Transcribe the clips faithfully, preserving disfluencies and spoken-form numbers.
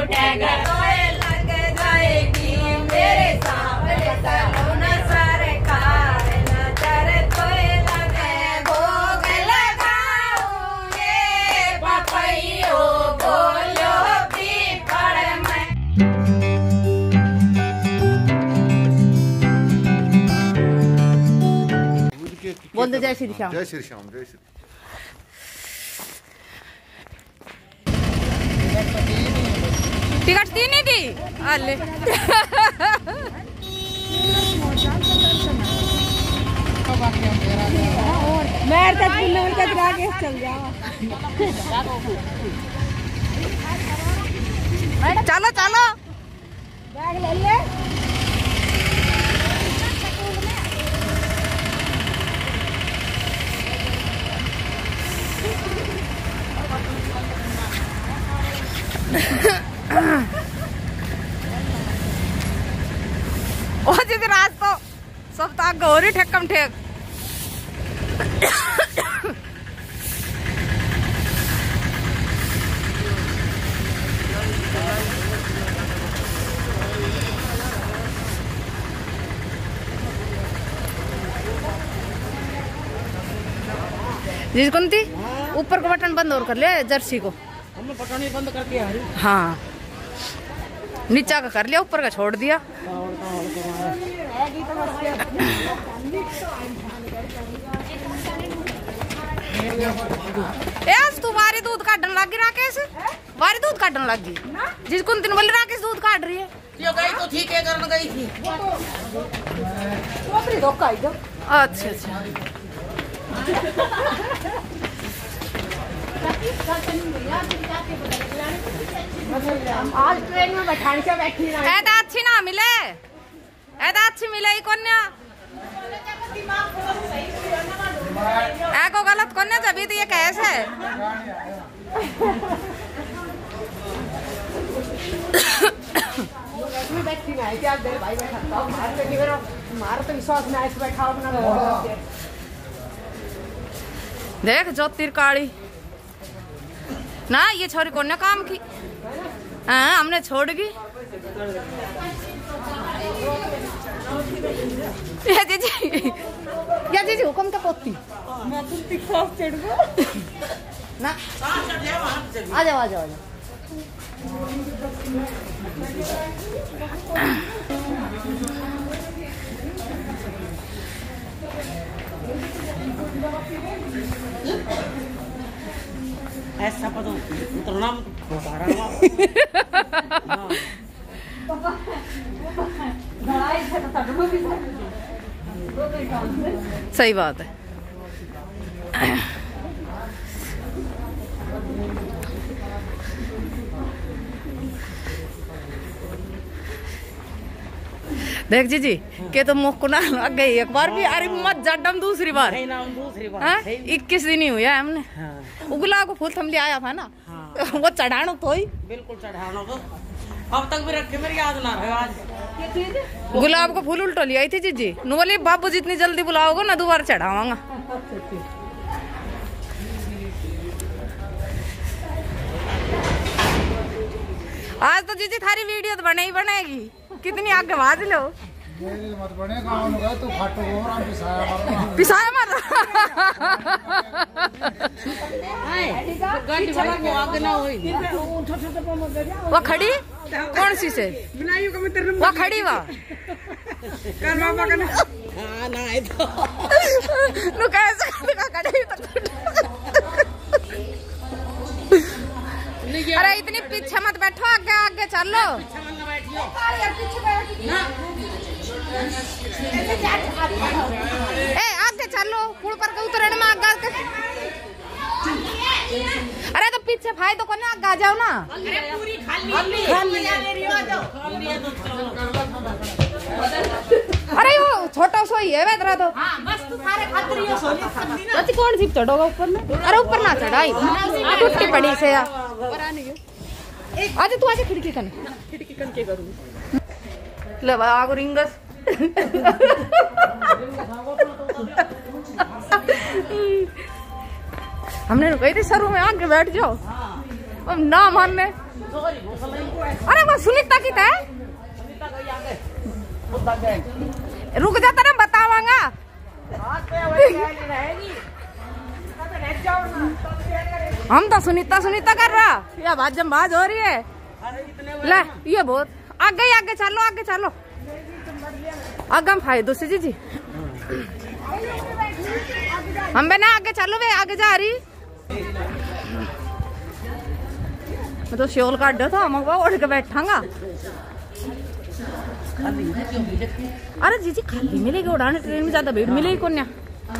उठेगा लग जाएगी मेरे सामने सलोना सरकार नजर तो लगे भोग लगाऊंगे पपैयो बोलो पीपड़ में। बोल दे जय श्री श्याम। जय श्री श्याम। जय श्री टिकट थी नहीं थी अले मैं तक तक आगे चल जाओ। चलो चलो बैग ले ले। ओ जिस रात तो सब तो गौरी ठेकम ठेक जिस कौन थी ऊपर का बटन बंद और कर ले जर्सी को। हमने बटन ही बंद करके आ रही। हाँ नीचा का कर लिया ऊपर का छोड़ दिया। एस तू बारी दूध काटन लगी राकेश बारी दूध काटन लगी जिसको तीन बोले राकेश दूध काट रही है। यो गई तो ठीक है करने गई थी। अच्छा अच्छा आज ट्रेन में बैठाने से बैठी ना ऐदा अच्छी ना मिले ऐदा अच्छी मिले ही कन्या ऐ को गलत कन्या जब तो ये कैसे है। बैठी ना है क्या भाई बैठा मारो तो विश्वास में ऐसे बैठा अपना देख ज्योतिर काली ना ये छोरी कौन ने काम की। हाँ हमने छोड़ गी या जीजी या जीजी हुक्म क्या पोती मैं तो टिकटॉक चढ़ गया ना आ जाओ आ जाओ आ जाओ। ऐसा पता उतरना बता रहा सही बात है। देख जी जी के तो मुख को ना लग गई एक बार भी। अरे मत जड्डम दूसरी बार दूसरी बार इक्कीस दिन ही हुआ हमने। हाँ। गुलाब को फूल थम ले आया था ना। हाँ। वो चढ़ानो तो ही बिल्कुल चढ़ानो तो अब तक भी रखे मेरी याद ना रहे। आज गुलाब को फूल उल्टो ले आई थी जीजी नु बोली बाबू जितनी जल्दी बुलाओगे ना दोबारा चढ़ावांगा। आज तो जीजी थारी वीडियो तो बने ही बनेगी कितनी आगे बाज लो मत बने तू पिसाया मत वो खड़ी कौन सी से वो खड़ी वा अरे इतनी पीछे मत बैठो आगे आगे चलो। ए आगे चलो पुल पर उतरण में आगे आगे। अरे तो पीछे भाई तो कोने आगे आ जाओ ना। अरे पूरी खाली खाली अरे वो छोटा सो ही है वेदरा तो। हां बस तू सारे खातिर ही सोनी ना कौन सी चढ़ोगा ऊपर में। अरे ऊपर ना चढ़ाई टूटी पड़ी से ऊपर आने के। आज तू आजा खिड़की कन खिड़की कन के करूं ले आगो रिंगस हमने कही थी सरू में आके बैठ जाओ अब ना मानने अरे वो सुनीता की था, रुक जा तेरा बतावांगा। हम तो सुनीता सुनीता कर रहा, ये बात जमबाज हो रही है। ले ये बहुत आगे आगे चलो, आगे चलो, आगे हम फायदो से जी जी हम बना आगे चलो, वे आगे जा रही। मैं तो शोल काट दो था, हम उठ के बैठांगा। अरे जी जी खाली मिलेगी उड़ाने, ट्रेन में ज्यादा भीड़ मिलेगी कौन या?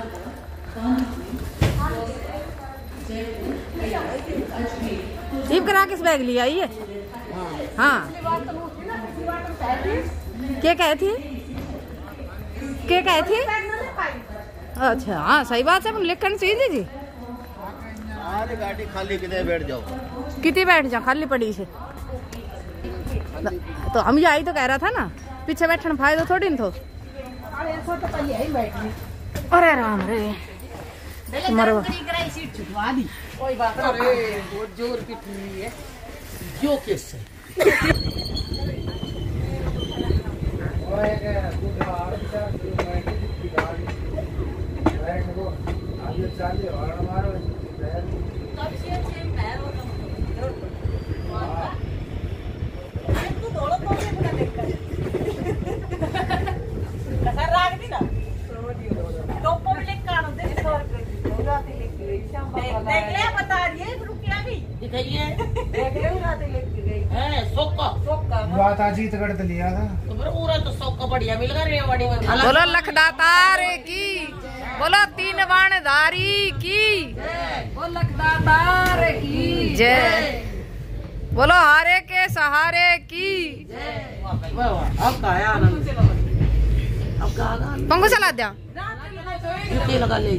जीप करा किस बैग लिया ये? हाँ क्या कहे थी, क्या कहे थी? अच्छा हाँ सही बात है, लेकिन चाहिए जी आज गाड़ी खाली कितने बैठ जाओ, कितने बैठ जाओ खाली पड़ी से। तो हम यही तो कह रहा था ना, पीछे बैठने फायदा थोड़ी न थो। अरे राम रे मरो कोई बात नहीं, वो जोर पिटनी है जो केस है। जीत कर लिया था तो पूरा तो सौ बढ़िया मिल गया रेवाड़ी में। बोलो लखदातार की, बोलो तीन बाणधारी की, बोलो लखदातार की जय, बोलो हारे के सहारे की। अब का है आनंद, अब का पंखो चला दिया, लगा ले।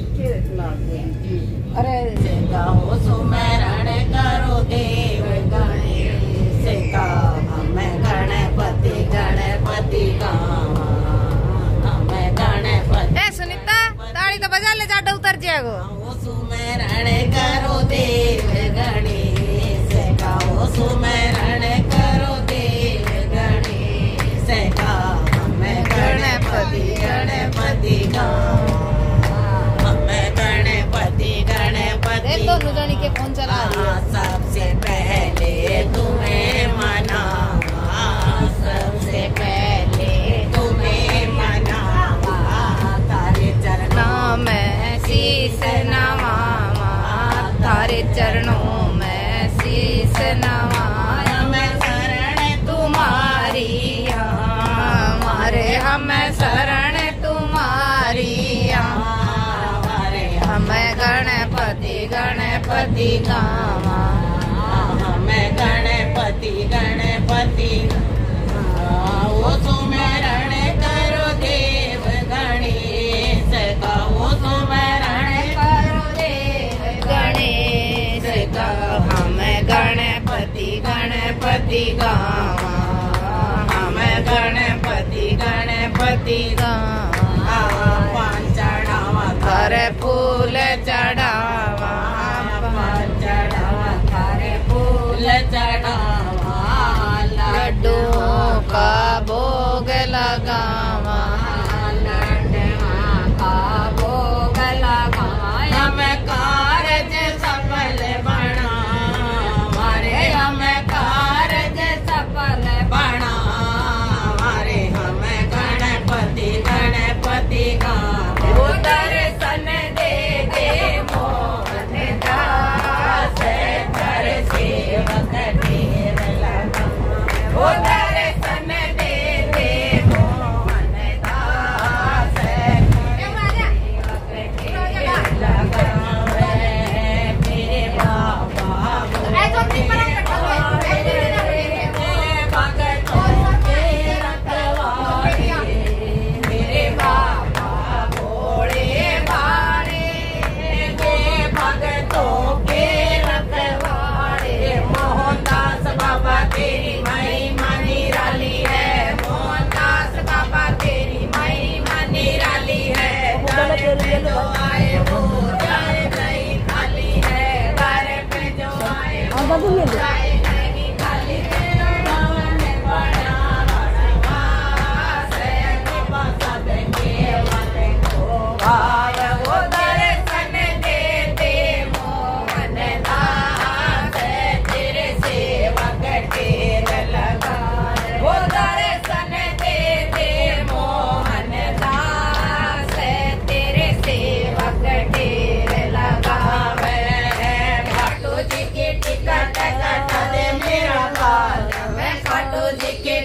अरे गाओ सुमरण करो देव गणेश का, मैं गणपति गणपति का, मैं गणपति। ए सुनीता ताड़ी तो बजा ले, जाडा उतर जाएगो। सुमरण करो देव गणेश का, सुमरण करो देव गणेश का, मैं गणपति गणपति का, मैं गणपति गणपति। दोनों जनी के फोन चला रही है। सबसे पहले तुम्हें मना, सबसे पहले तुम्हें मना, तारे चरणों में शीश नवावा, तारे चरणों में शीश नवाया, मैं शरण तुम्हारी हमारे, हमें शरण तुम्हारी हमारे, हमें गणपति गणपति गावा, मैं गणपति गणपति। वो सुमरण करो देव गणेश का, वो सुमरण करो देव गणेश का, हमें गणपति गणपति गावा, हमें गणपति गणपति गावा, चढ़ावा थारे फूल चढ़ावा, चढ़ावा थारे फूल चढ़ावा, लड्डुओं का भोग लगावा, लड्डुओं का भोग लगावा, हमें कारज सफल बना, हमारे हमें कारज सफल बना, हमारे हमें गणपति गणपति का, वो दर्शन दे दे मोहन दास, कर सेवक ढेर लगा, वो दर्शन दे दे मोहन दास, सेवक ढेर लगा, मेरे बाबा भगतों के रखवारे, मेरे बाबा भोले भारे, गे भगतों के रखवारे, मोहनदास बाबा तेरी महिमा निराली है, मोहनदास बाबा तेरी महिमा निराली है, दर पे जो आए वो जाए नहीं खाली है, दर पे जो आए वो जाए नहीं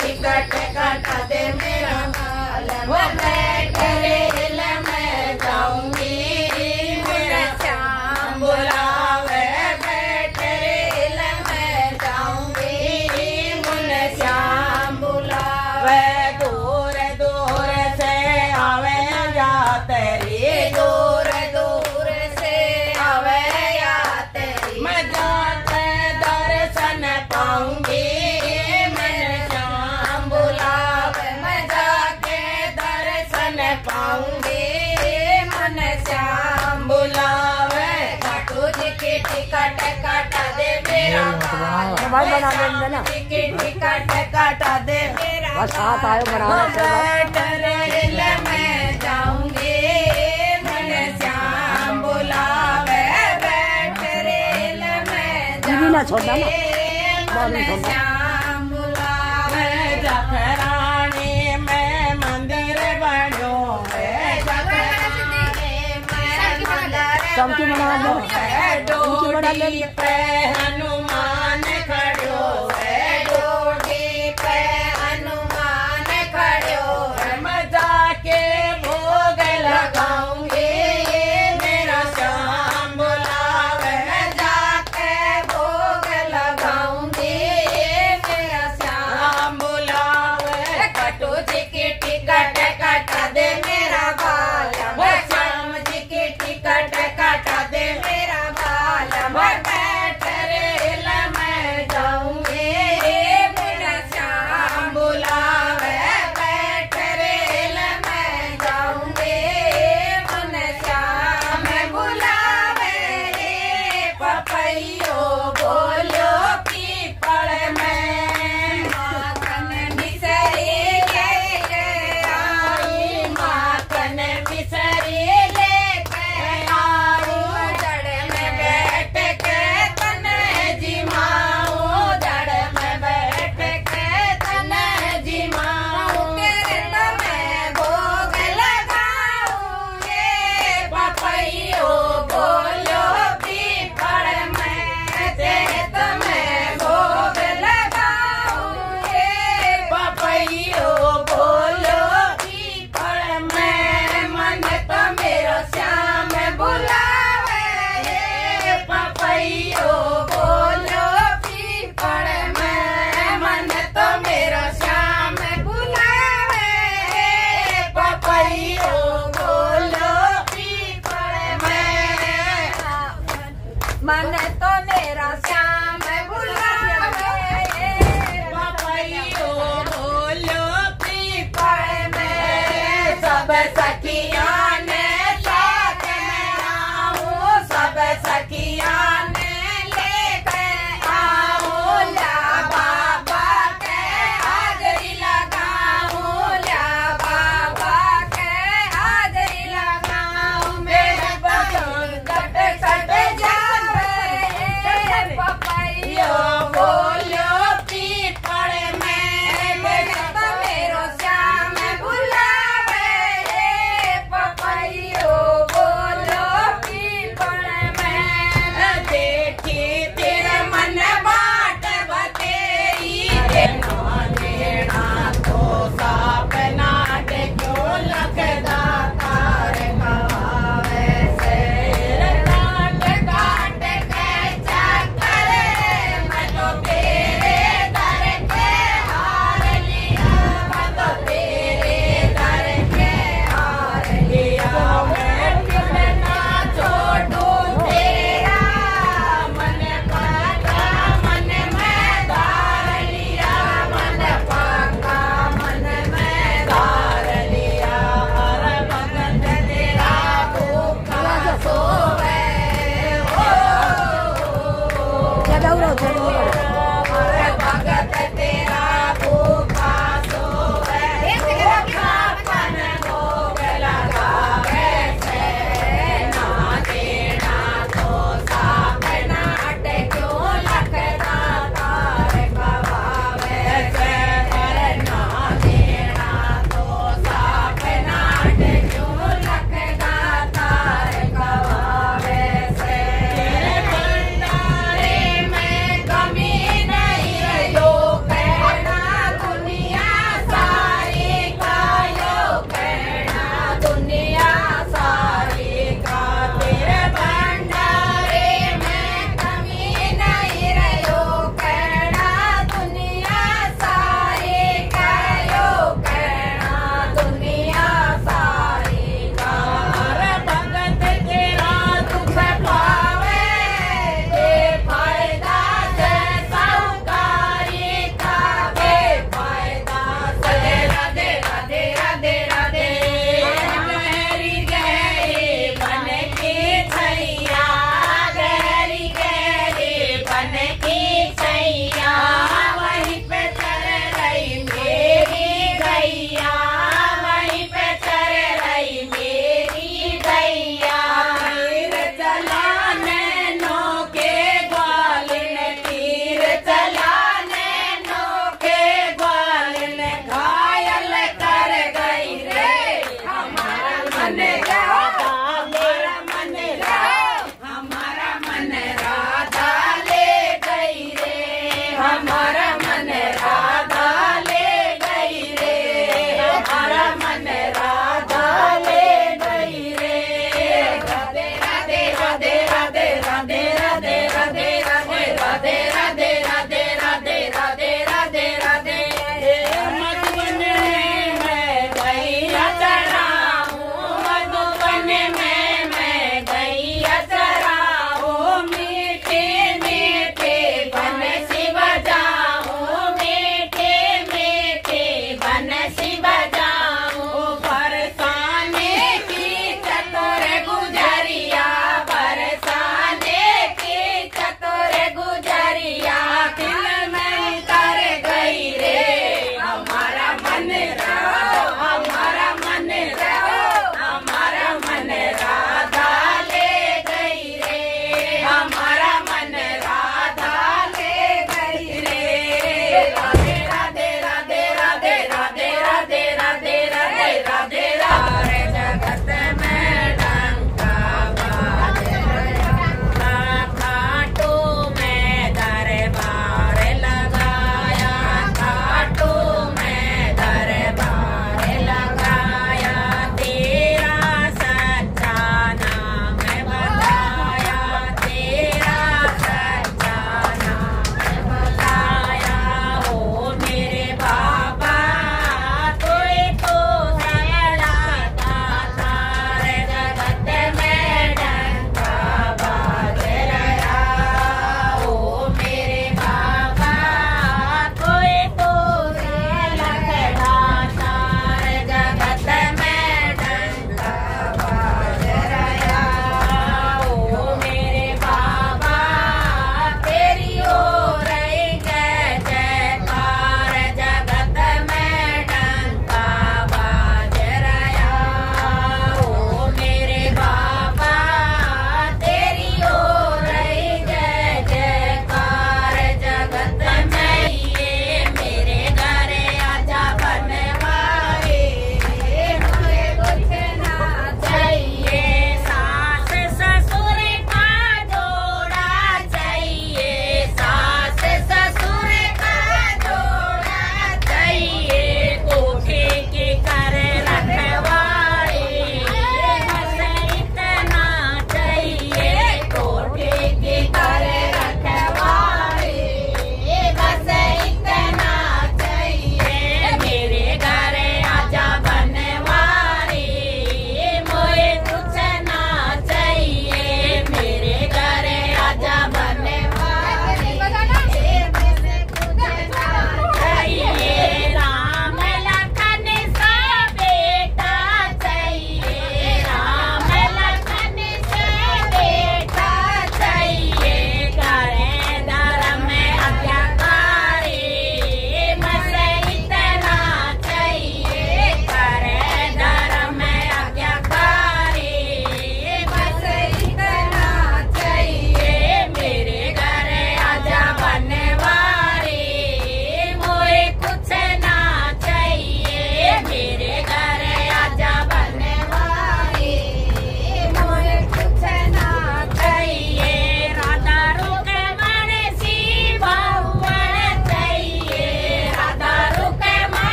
टिकट काटा दे मेरा बाल, वो बैठ रेल में जाऊंगी, मेरा श्याम बुलावे, बैठ रेल में जाऊंगी, मुझे श्याम बुलावे। दूर दूर से आवे या तेरी, दूर दूर से आवे या तेरी, मैं जाते दर्शन पाऊंगी, मैं श्याम बुलावे, मैं जाके दर्शन पाऊंगी, मन श्याम बुलावे। खाटू जी की टिकट काटा दे मेरा बाल, की टिकट काटा दे मेरा बाल, बैठ रेल में जाऊंगी, मन श्याम बुलावे, बैठ रेल में जाऊंगी, मन श्याम बुलावे। जखरानी में मंदिर बनो है, जखरानी में मंदिर डोडी पे हनुमान खड़ो है, डोडी पे हनुमान खड़ो है, मैं जाके भोग लगाऊंगी, मेरा श्याम बुलावे, मैं जाके भोग लगाऊंगी, मेरा श्याम बुलावे। कटू जी की टिकट काटा दे मेरा बाल, वो श्याम जी की टिकट काटा दे मेरा बाल, मैं बैठ रेल में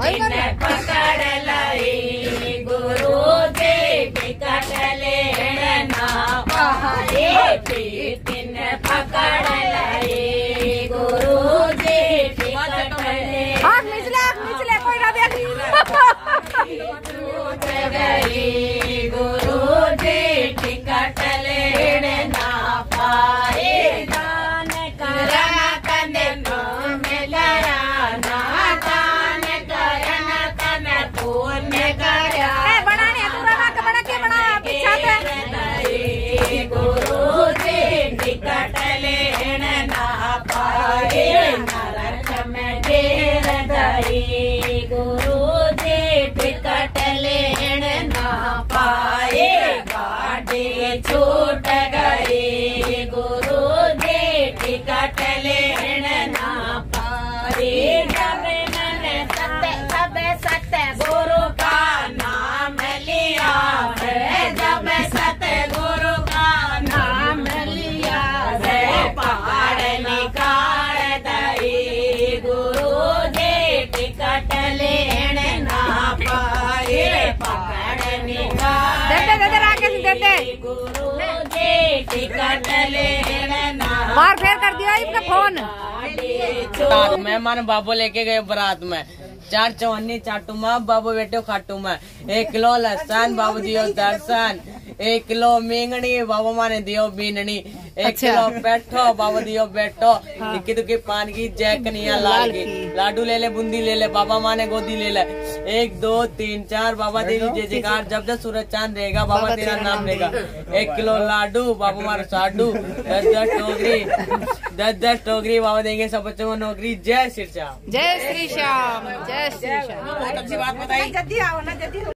पकड़ लाई गुरु जी टिकट लेना पाए पीतिन पकड़ लाई गुरु जी टिकट लेना निचले निचले कोई ना देख गई गुरु जी टिकट लेना पाए दान करना तन में कराना दान करना तन पुण्य करा बनाने बना के बना के बना पीछा गुरु जी टिकट लेना पाए नरक में ढेर गई गुरु जी टिकट लेना पाए गाड़ी छूट गई गुरु जी टिकट लेना पाए जब मैंने सत्य सब सत्य गुरु का नाम लिया है जब सत्य गुरु का नाम लिया है पहाड़ निकाल दई गुरु जी टिकट लेना पाए पकड़ निकाल देते देते राकेश देते गुरु जी टिकट लेना बार फेर कर दिया इसका फोन मेहमान बाबू लेके गए बारात में चार चौहन्नी चाटू माँ बाबू बेटे खाटू में एक किलो लहसन बाबू दियो दर्शन एक किलो मेंगनी बाबू माँ ने दियो बीननी एक किलो बैठो बाबू दियो बैठो इक्की दुक्की पान की जय कन्हैया लाल की लाडू ले ले बूंदी ले ले बाबा माँ ने गोदी ले ले एक दो तीन चार बाबा देवी जय जयकार जब जब सूरज चांद रहेगा बाबा तेरा नाम रहेगा एक किलो लाडू बाबू मार साडू दस दस टोकरी दस दस टोकरी बाबा देंगे सब बच्चों को नौकरी जय श्री श्याम जय श्री श्याम जय श्री श्याम बहुत अच्छी बात बताई।